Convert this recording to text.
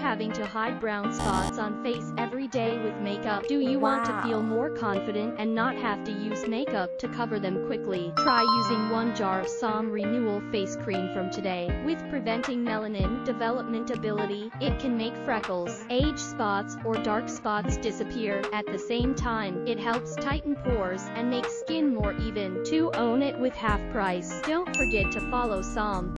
having to hide brown spots on face every day with makeup? Do you want to feel more confident and not have to use makeup to cover them quickly? Try using 1 jar of SAAM Renewal Face Cream from today. With preventing melanin development ability, it can make freckles, age spots, or dark spots disappear. At the same time, it helps tighten pores and make skin more even. To own it with half price. Don't forget to follow SAAM.